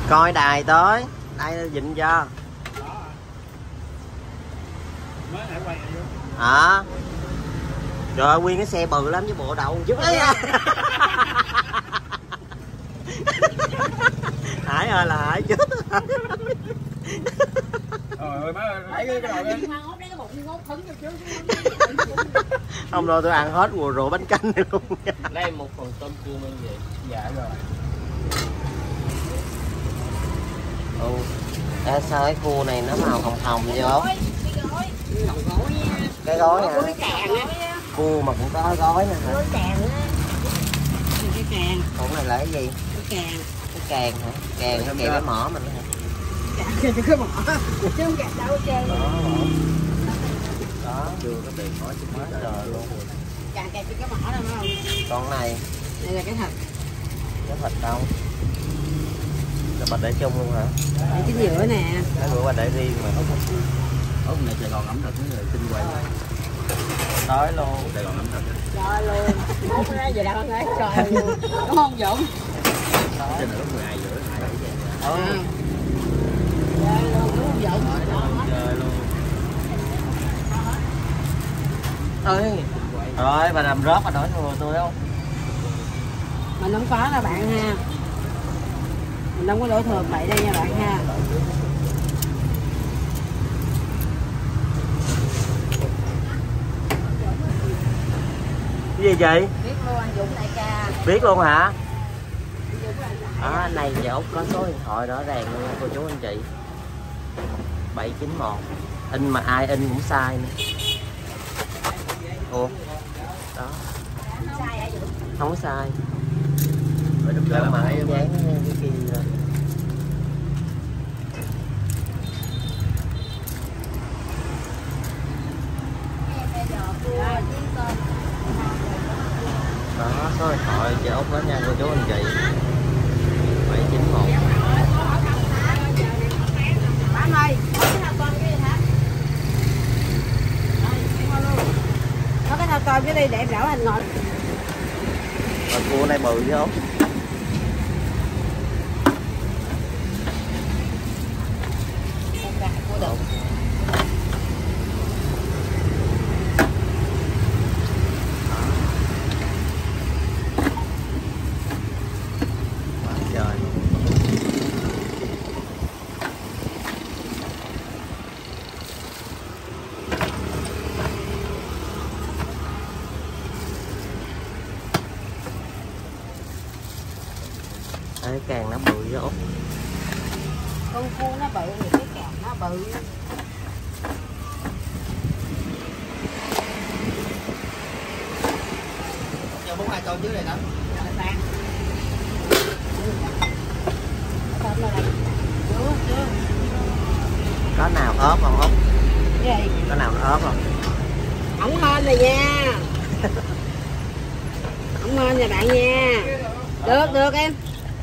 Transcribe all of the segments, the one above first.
Coi đài tới. Đây dịnh cho. Mới nãy quay rồi. Hả? Trời ơi, nguyên cái xe bự lắm chứ bộ đậu chút ấy. Hải ơi là Hải chết. Trời ơi má ơi, thấy cái đầu lên. Không đâu, tôi ăn hết rượu bánh canh này luôn. Lấy một phần tôm cua mang về. Dạ rồi. Ê, sao cái cua này nó màu hồng hồng vậy không? Cái gói hả? Cua mà cũng có gói nè hả? Cái càng. Còn này là cái gì? Cái càng. Cái càng hả? Càng nó kèm cái mỏ mình hả? Càng cái mỏ. Chứ không càng đâu trơn. Đó, chưa có tiền nói chứ quá trời luôn. Càng cái mỏ đâu phải không? Con này. Đây là cái thịt. Cái thịt đâu? Rồi bà để chung luôn hả? Đây cái giữa nè. Cái bữa bà để riêng mà. Ốc này Sài Gòn ẩm thực cái người kinh quay. Đói luôn. Sài Gòn ẩm thực. Trời luôn. Ốc ra về đâu nghe trời luôn. Đúng không Dũng? Trên là lúc 12 rưỡi lại vậy. Trời luôn, đúng không Dũng? Chơi luôn. Ơi. Rồi bà làm rớt bà đổi người tôi không? Mình không có đâu bạn ha. Mình không có đổ thừa vậy đây nha bạn ha. Cái gì chị? Biết luôn anh Dũng đại ca. Biết luôn hả? Này giờ Út có số điện thoại rõ ràng luôn cô chú anh chị. 791. In mà ai in cũng sai nữa. Ủa? Đó. Không có sai. Rồi mà dán cái kia lên. Đó, số điện thoại chị Út đó nha cô chú anh chị. 791. Bạn ơi, có cái nào con cái gì hả? Có cái nào con cái đi để rảo hành ngọt. Rồi cua này bự chứ không? Cua đậu. Trời. Cái càng nó bự với Út. Con cua nó bự thì cái càng nó bự. Cho 4 2 tô dưới này đó. Rồi bạn. Tôm là chưa. Có nào ốp không Út? Cái gì? Có nào ốp không? Ổng hên rồi nha. Ổng hên rồi bạn nha. Được em.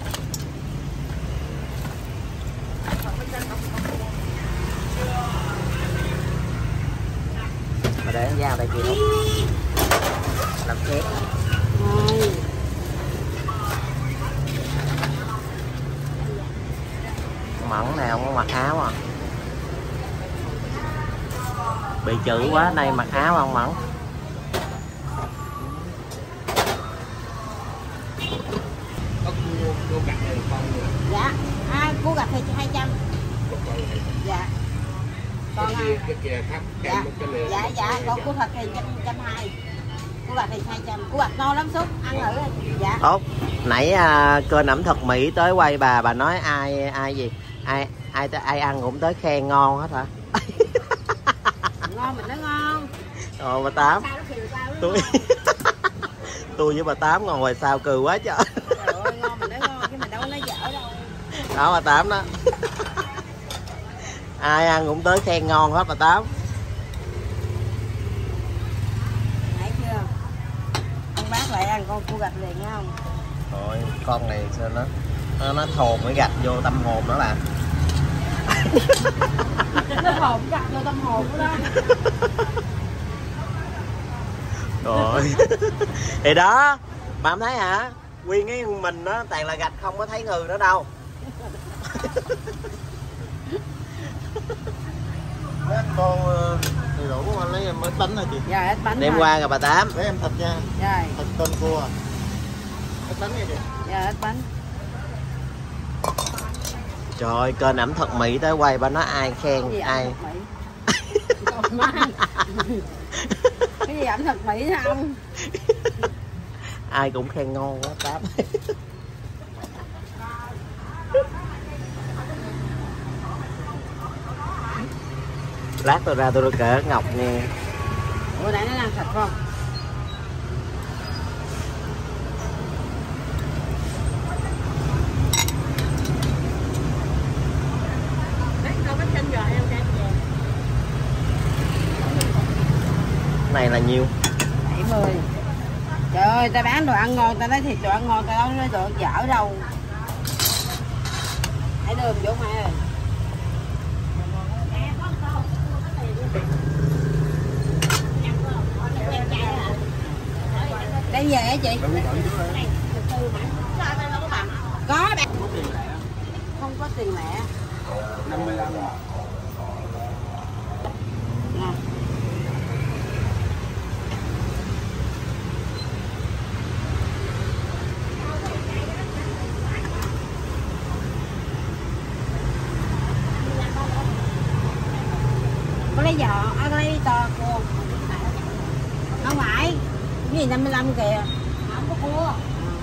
Mà để dao đây kia Út. Làm chép. Rồi. Mẫn này không có mặc áo à? Bị chữ quá, đây mặc áo không Mẫn? Có cua gặt này con rồi. Dạ. Cua gặt thì 200. Dạ. Còn cái kia khác dạ. Dạ, còn cua thật thì 120. Cua gặt thì 200. Cua gặt ngon lắm Xúc, ăn thử đi. Dạ. Út, nãy kênh ẩm thực Mỹ tới quay bà nói ai gì? Ai ăn cũng tới khen ngon hết hả? Ngon mình nói ngon. Bà Tám. Tôi với bà Tám ngon ngoài sao cừ quá trời. Trời ơi, ngon mình nói ngon chứ mình đâu có nói dở đâu. Đó bà Tám đó. Ai ăn cũng tới khen ngon hết bà Tám. Thấy chưa? Ông bác lại ăn con cua gạch liền nghe không? Rồi con này sao nó thồn mới gạch vô tâm hồn nó làm. Nó hồn gạch vô tâm hồn của đó. Rồi. Thì đó, bà không thấy hả? Nguyên cái mình nó toàn là gạch không có thấy người nữa đâu. Con đầy đủ của anh lấy em ít bánh hả chị? Dạ ít bánh. Đem qua rồi bà Tám. Lấy em thịt nha. Dạ. Thịt tôm cua. Ít bánh nha chị. Dạ ít bánh. Trời ơi, kênh ẩm thực Mỹ tới quay bà nói ai khen Cái gì ai. ẩm thực Mỹ? Cái gì ẩm thực Mỹ hả ông? Ai cũng khen ngon quá Tám. Lát tôi ra tôi kể Ngọc nha. Bữa nãy nó ăn thịt không? Này là nhiêu? 70. Trời ơi, ta bán đồ ăn ngon, ta nói thiệt đồ ăn ngon, ta nói đồ dở đâu. Hãy đưa vô mẹ ơi. Đây về hả chị? Có bạn. Không có tiền lẻ. 55. Nè. Có lấy giò, lấy to cua. Không phải. Cái gì 55 kìa. Không có cua.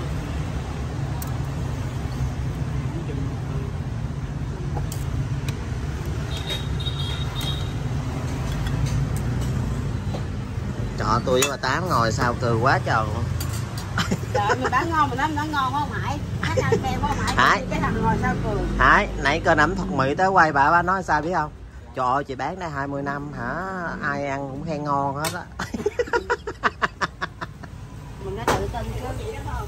Trời ơi, tôi với bà Tám ngồi sao cười quá trời luôn. Trời mình bán ngon, mình nói nó ngon không Hải. Hát ăn kem không Hải. Cái thằng ngồi sao cười. Hải, nãy kênh ẩm thực Mỹ tới quay bà nói sao biết không? Trời ơi, chị bán đây 20 năm hả? Ai ăn cũng khen ngon hết á. Mình đã tự tin chứ vậy đó không?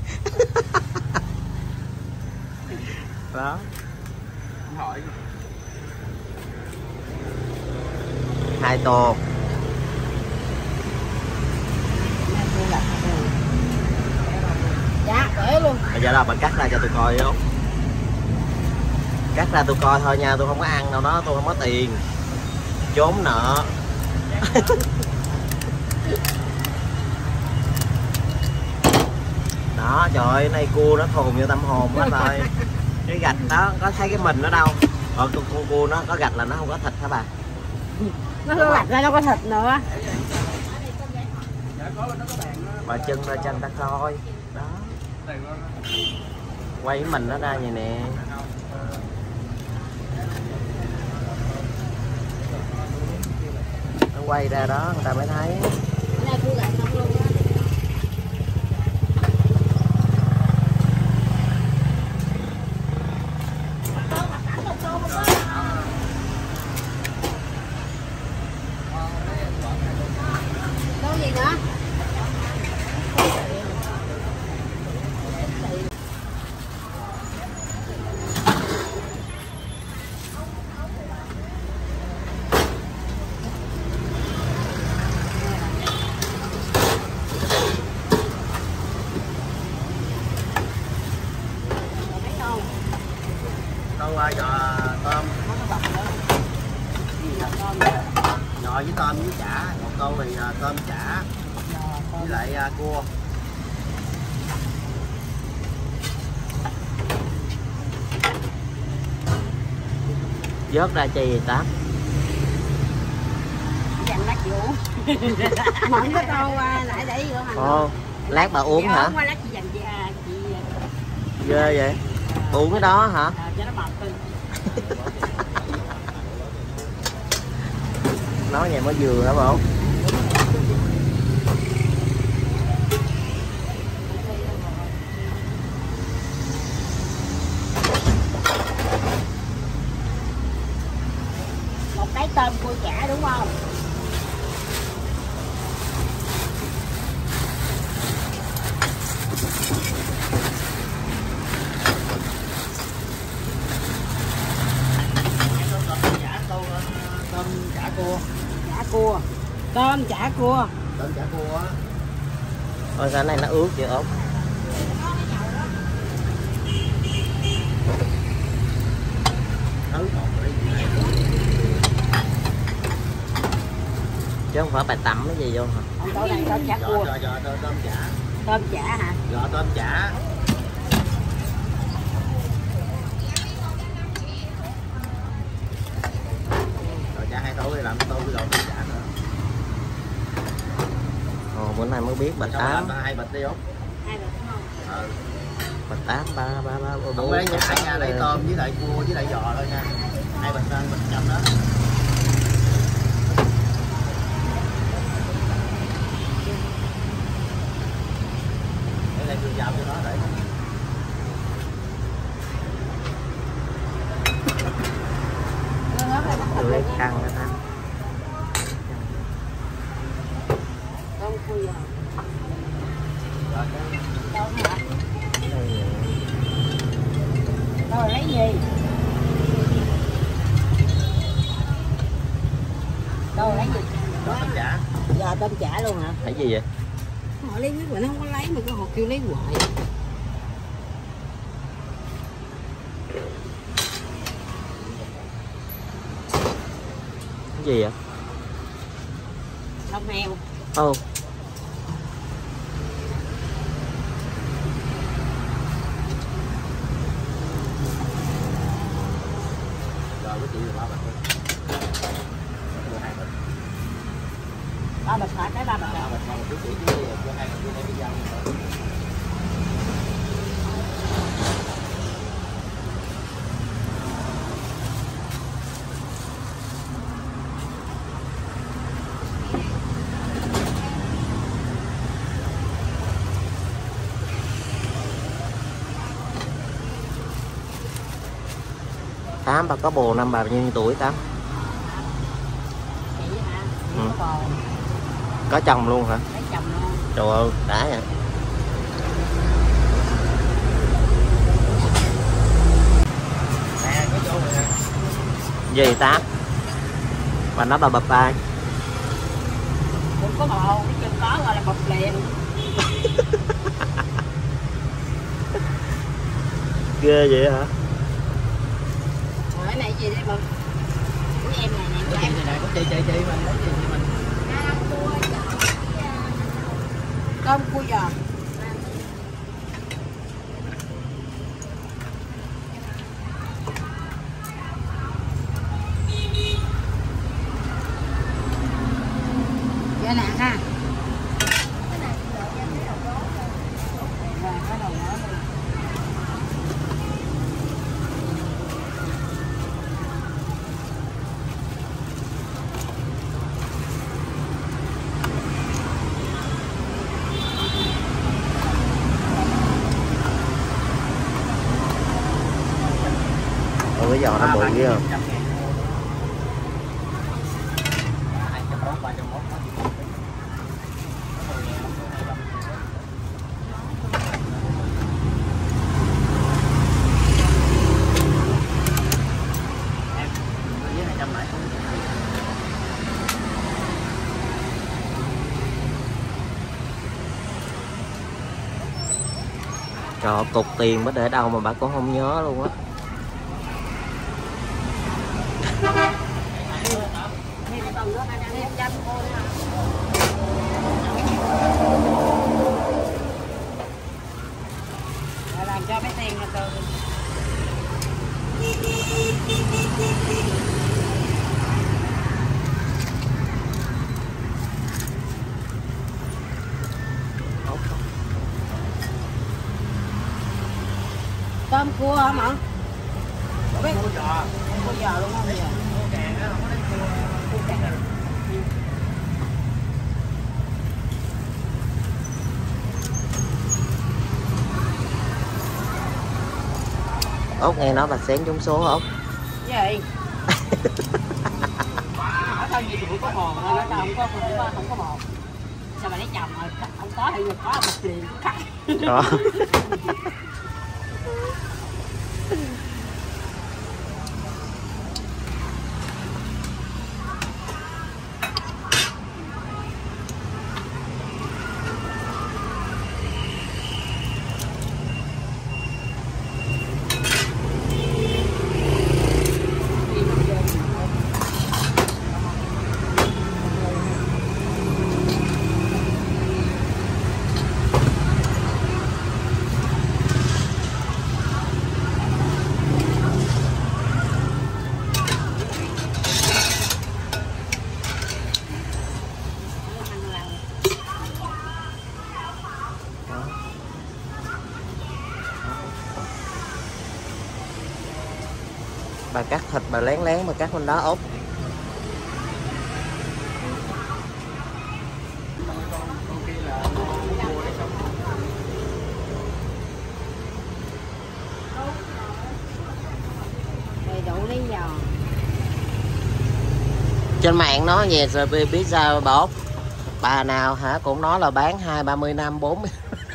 Đó. Hỏi. 2 tô. Dạ, để luôn. Bây giờ là bạn cắt ra cho tôi coi không? Cắt ra tôi coi thôi nha, tôi không có ăn đâu đó, tôi không có tiền. Trốn nợ. Đó, trời ơi, này cua nó thùn như tâm hồn quá rồi. Cái gạch đó, có thấy cái mình nó đâu. Còn con cua nó có gạch là nó không có thịt hả bà? Nó có gạch ra nó có thịt nữa. Bà chân ra cho anh ta coi. Đó. Quay cái mình nó ra vậy nè. Nó quay ra đó người ta mới thấy. Đâu gì nữa? Đâu qua giò tôm. Giò với tôm với chả, một câu thì tôm chả với lại cua. Vớt ra chi vậy Tám? Dành lát chị uống. Mỏng cái câu nãy để vô hành. Ồ, lát bà uống hả? Qua lát chị dành chị Ghê vậy? Uống cái đó hả? cho nó bọc cưng. Nói vậy mới vừa hả bộ? Một cái tôm cua chả đúng không? Tôm chả cua. Chả cua. Tôm chả cua. Tôm chả cua á. Ôi cái này nó ướt chưa ốp. thứ một cái gì. Chứ không phải bài tắm cái gì vô hả? Còn chỗ này tôm chả cua. Tôm chả. Tôm chả hả? Giò tôm chả. Rồi chả 2 tô làm tô với đồ tôm chả nữa. Ồ, bữa nay mới biết bà Tám. 2 bịch đi không? 2 bịch đúng không? Bà Tám ba Không lấy chả nha, lấy tôm với lại cua với lại giò thôi nha. 2 bịch ăn bịch chậm đó. Để lại vừa vào cho nó để tươi căng đó ta. Tôm cua giò. rồi Đâu hả? Rồi lấy gì? Đâu lấy gì? đó tôm chả. Giò tôm chả luôn hả? Thấy gì vậy? Họ lấy biết mà nó không có lấy mà cái họ kêu lấy hoài. Cái gì vậy? Lông heo. Ồ. Rồi với chị là 3 bịch thôi. Đưa 2 bịch. 3 bịch hả? Cái 3 bịch hả? 3 bịch, 3 bịch chị chứ đưa 2 bịch đưa đây bây giờ. Tám bà có bồ năm bà bao nhiêu tuổi Tám? Chị hả? Ừ. Có bò. Có chồng luôn hả? Lấy chồng luôn. Trời ơi, đã vậy. Nè, có vô rồi nè. Gì Tám? Bà nói bà bập ai? Cũng có bò, cái chân có gọi là bọc liền. Ghê vậy hả? Rồi cái này gì đây bực? Của em này nè, của Chị em. này có chị mình, có chị mình. Tôm cua giò. Dạ nè ha. Rồi, có đầu mỡ luôn. Ôi cái giò nó bự ghê không? 201, 301. Em với 200 lại. Trời ơi, cục tiền bà để đâu mà bà cũng không nhớ luôn á. Thêm còn nữa, thêm chanh thôi ha. Rồi làm cho mấy tiền là từ. Tôm cua hả mợ? Cua giò. Cua giò luôn không vậy? Cua càng á, không có lấy cua càng. Út nghe nói bà xén trúng số Út. Gì? Hỏi sao gì tụi có bò mà nó không có bò. Sao mà lấy chồng rồi không có thì có một liền cắt. Đó. Bà cắt thịt bà lén lén bà cắt bên đó ốp. Đầy đủ lấy giò. Trên mạng nó về rồi biết sao bột. Bà nào hả cũng nói là bán 20-30 năm 40.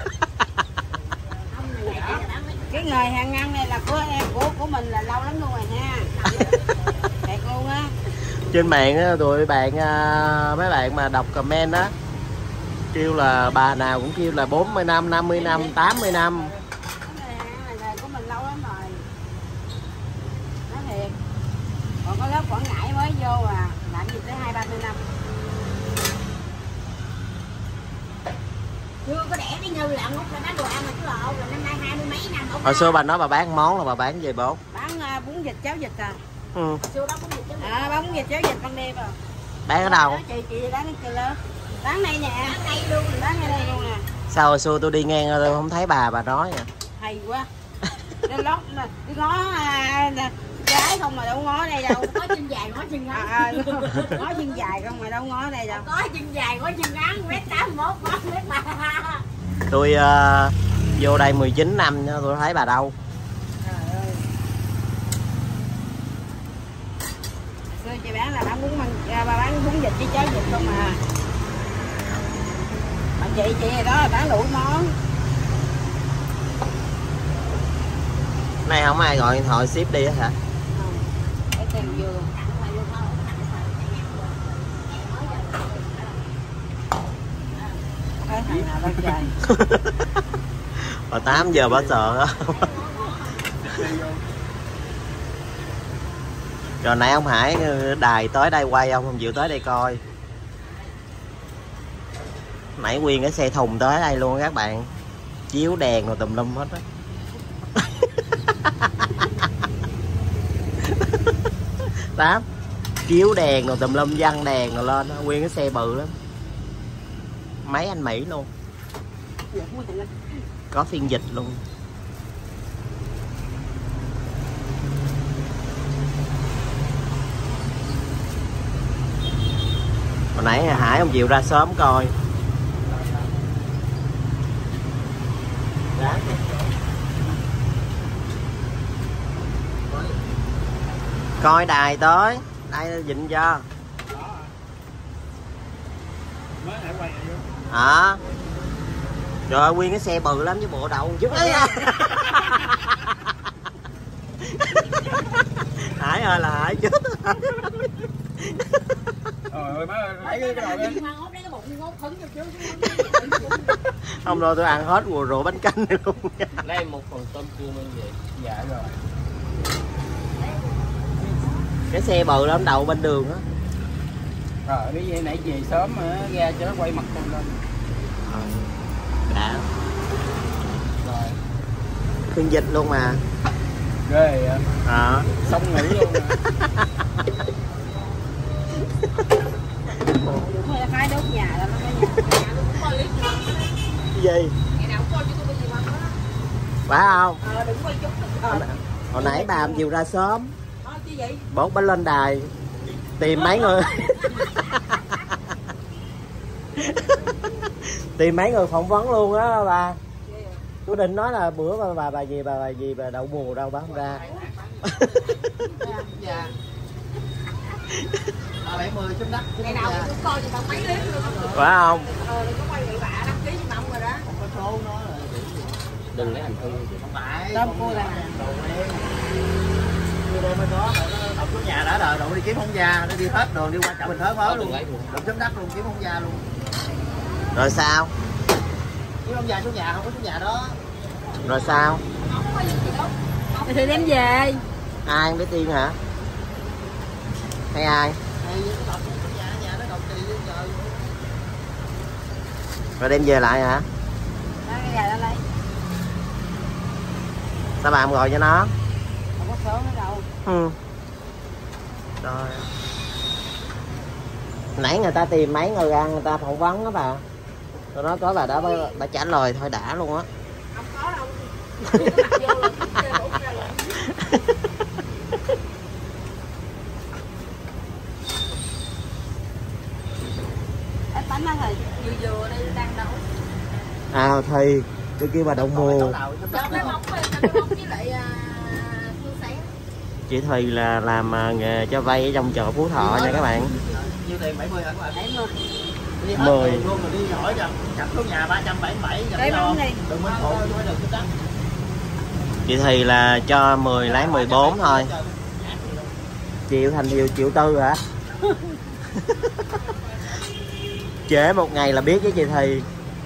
Cái nghề hàng ăn này là của em, của mình là lâu lắm luôn rồi nha. Thiệt luôn á. Trên mạng á, tụi bạn mấy bạn mà đọc comment đó kêu là bà nào cũng kêu là 40 năm, 50 năm, 80 năm. Cái nghề hàng của mình lâu lắm rồi. Nói thiệt. Còn có lớp Quảng Ngãi mới vô à, làm gì tới 20-30 năm. Chưa có đẻ cái như là ngút là bán đồ ăn mà chứ lộ là năm nay 20 mấy năm. Hồi xưa bà nói bà bán món là bà bán gì bố? Bán bún vịt cháo vịt à. Ừ. Xưa bán bún vịt cháo vịt. Bán bún vịt cháo vịt ban đêm à. Bán ở đâu? Chị bán cái lớn. Bán đây nè. Bán đây luôn, bán ở đây luôn nè. Sao hồi xưa tôi đi ngang tôi không thấy bà nói à? Hay quá. Nó lót đi ngó gái không mà đâu ngó đây đâu. Có chân dài ngó chân ngắn. Ngó chân dài không mà đâu ngó đây đâu. Có chân dài ngó chân ngắn, 1m81, 1m3. Tôi vô đây 19 năm tôi thấy bà đâu. Trời ơi. Xưa chị bán là bán bún bà bán bún vịt với cháo vịt không mà. Mà chị đó là bán đủ món. Này không ai gọi điện thoại ship đi hả? Cái tiền vừa. Cái thằng nào đó trời. Bà 8 giờ bà sợ. Rồi nãy ông Hải đài tới đây quay ông không chịu tới đây coi. Nãy nguyên cái xe thùng tới đây luôn các bạn. Chiếu đèn rồi tùm lum hết á. Tám chiếu đèn rồi tùm lum văng đèn rồi lên nguyên cái xe bự lắm. Mấy anh Mỹ luôn. Có phiên dịch luôn. Hồi nãy Hải không chịu ra sớm coi. Đó. Coi đài tới. Đây dịnh cho. Hả? Trời ơi, nguyên cái xe bự lắm chứ bộ đậu chút ấy. Hải ơi là Hải chết. Trời ơi má ơi, thấy cái đầu lên. Không đâu tôi ăn hết rượu bánh canh này luôn. Đây một phần tôm cua mang về. Dạ rồi. Cái xe bự lắm đậu bên đường á. Rồi đi vậy nãy về sớm mà ra cho nó quay mặt con lên. Đã. Rồi. Phiên dịch luôn mà. Ghê vậy. Xong nghỉ luôn mà. Đúng rồi, khai đốt nhà là nó có nhà. Gì? Phải không? Đừng quay chút. Hồi nãy bà làm chiều ra sớm. Bốt bánh lên đài tìm mấy người. Tìm mấy người phỏng vấn luôn á bà. Tôi định nói là bữa bà gì bà đậu mùa đâu bà không ra. Dạ. 70 xuống đất. Ngày nào cũng coi cho tao mấy clip luôn. Phải không? Đừng có quay bị bạ đăng ký cho rồi đó. Không có số nó là Đừng lấy hành hư. không phải. Tôm cua là đây mới có đậu xuống nhà đã rồi đậu đi kiếm không ra nó đi hết đường đi qua chợ Bình Thới mới luôn đậu xuống đất luôn kiếm không ra luôn. Rồi sao? Kiếm không ra xuống nhà không có xuống nhà đó. Rồi sao? thì đem về. Ai biết Tiên hả? Hay ai? Rồi đem về lại hả? Đó, cái gà đó lấy. Sao bà không gọi cho nó? Không có số nữa đâu. Ừ. Rồi. Nãy người ta tìm mấy người ăn người ta phỏng vấn đó bà. Tôi nói có bà đó bà trả lời thôi đã luôn á. Không có đâu. dừa đây đang nấu. À thì tôi kêu bà đậu mùa. Cho cái móng với lại cua xé. Chị Thùy là làm nghề cho vay ở trong chợ Phú Thọ nha các bạn. Nhiêu tiền 70 hả các bạn? 70. Đi hết 10 tiền luôn rồi đi hỏi cho chặt số nhà 377 cái móng đi. đừng minh phụ cho được cái đất. Chị Thùy là cho 10 lấy 14 thôi. Triệu thành điều triệu tư hả? Trễ một ngày là biết với chị Thùy.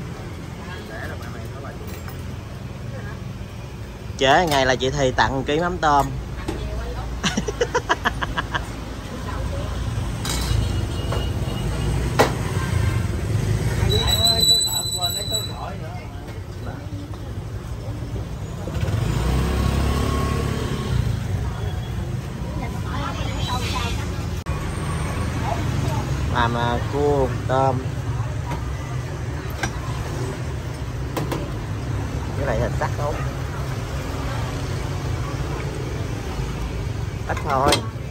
Trễ ngày là chị Thùy tặng ký mắm tôm. Làm cua tôm cái này thịt sắc không ít thôi.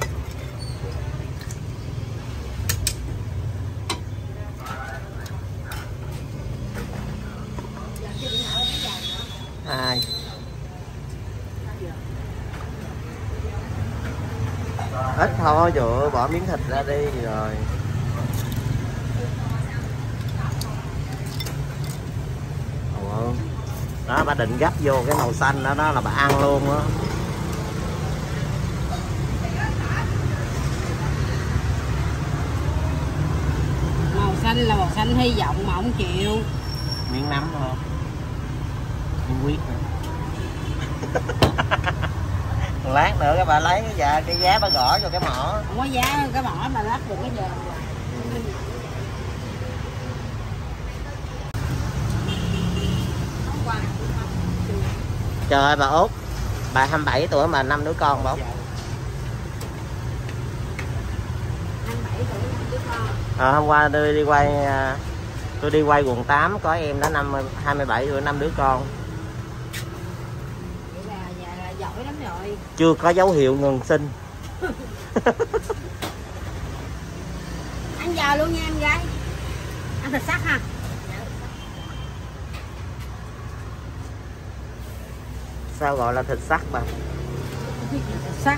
Hai ít thôi trời ơi, bỏ miếng thịt ra đi rồi. Đó bà định gấp vô cái màu xanh đó, đó là bà ăn luôn đó. Màu xanh là màu xanh hy vọng mà không chịu. Miếng nấm thôi, miếng huyết nữa. Lát nữa các bà lấy cái giá bà gõ cho cái mỏ. Không có giá cái mỏ mà lát được cái giờ. Trời ơi bà Út, bà 27 tuổi mà 5 đứa con bóng. 27 tuổi 5 đứa con. Hôm qua tôi đi quay quận 8 có em đó 27 tuổi 5 đứa con. Vậy là giỏi lắm rồi. Chưa có dấu hiệu ngừng sinh. Ăn giờ luôn nha em gái. Ăn thịt sắc ha. Sao gọi là thịt sắc bà? Thịt sắc.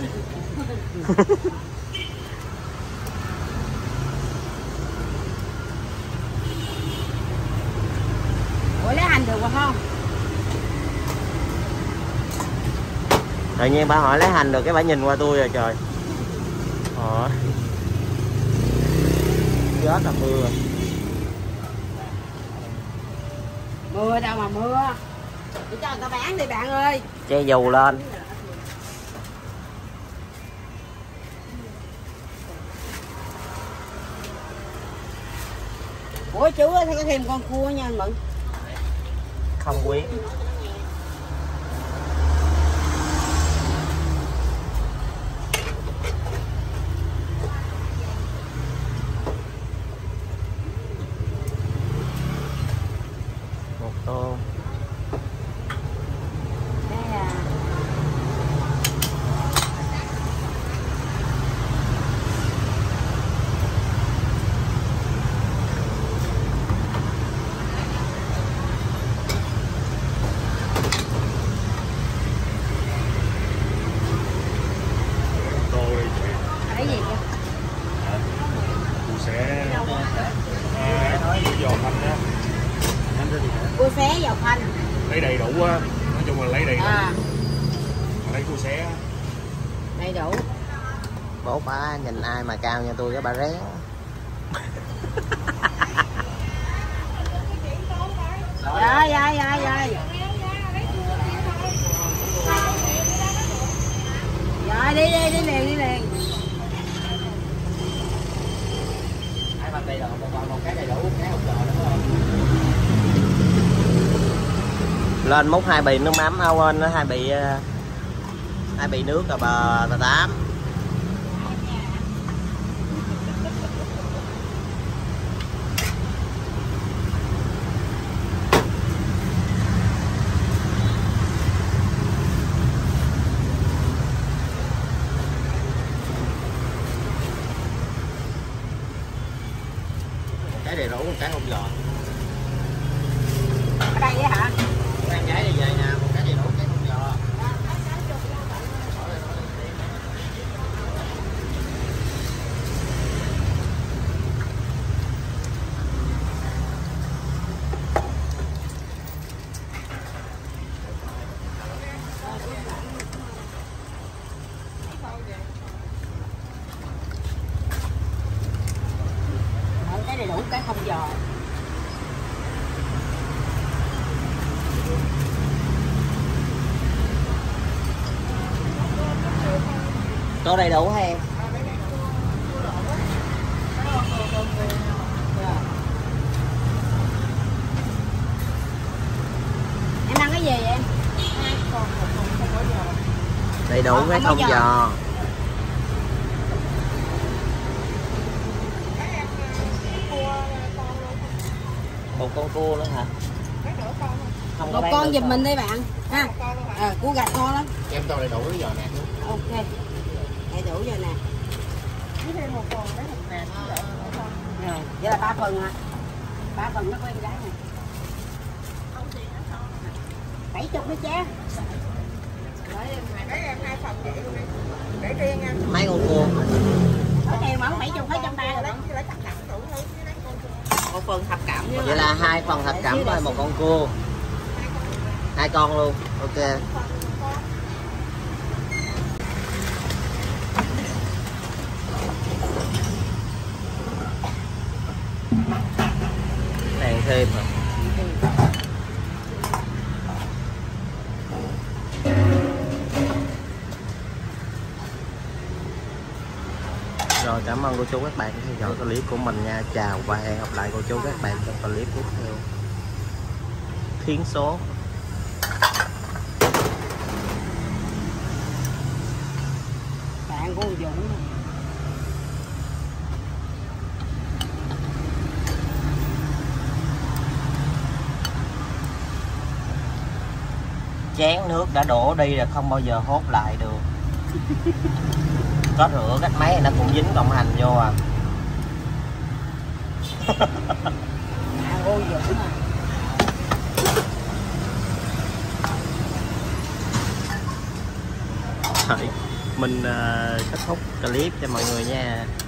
Ủa lấy hành được không? Tự nhiên bà hỏi lấy hành được cái bà nhìn qua tôi rồi trời. Gió là mưa. Mưa đâu mà mưa. Để cho người ta bán đi bạn ơi. Che dù lên. Ủa chú ơi, có thêm con cua nha anh Mận. Không quý. Một tô. Cái gì vậy? Sẽ giò thanh á, Cua xé dầu khoanh. lấy đầy đủ á, nói chung là lấy đầy đủ, lấy cua xé. Đầy đủ. Bố bà nhìn ai mà cao nha tôi cái bà rén. Dạ dạ dạ dạ. Dạ đi liền. Hai bàn đầy đủ, một cái đầy đủ, cái hộp giò đúng không? Lên múc 2 bì nước mắm, quên 2 bì nước rồi bà Tám. Cái đầy đủ, một cái hộp giò. Cái này đủ cái không giò. Có đầy đủ hay em? Em ăn cái gì vậy em? Đầy đủ cái không giò. Một con cua nữa hả? Không có Một con giùm mình đi bạn ha. Cua gạch ngon lắm. Em cho đầy đủ cái giò nè. Ok. Đầy đủ rồi nè. Rồi, vậy là 3 phần hả? 3 phần nó có em gái nè. 70 đó cha. Mấy con cua? Có kèo mà 70 hết 130 rồi. Một phần thập cẩm. Vậy là 2 phần thập cẩm thôi, một con cua. 2 con luôn. Ok. Này thêm hả? Rồi, cảm ơn cô chú các bạn đã theo dõi clip của mình nha. Chào và hẹn gặp lại cô chú các bạn trong clip tiếp theo. Thiến số. Bạn của Dũng. Chén nước đã đổ đi là không bao giờ hốt lại được. Có rửa cách mấy nó cũng dính cộng hành vô à. Cô Dũng à. Mình kết thúc clip cho mọi người nha.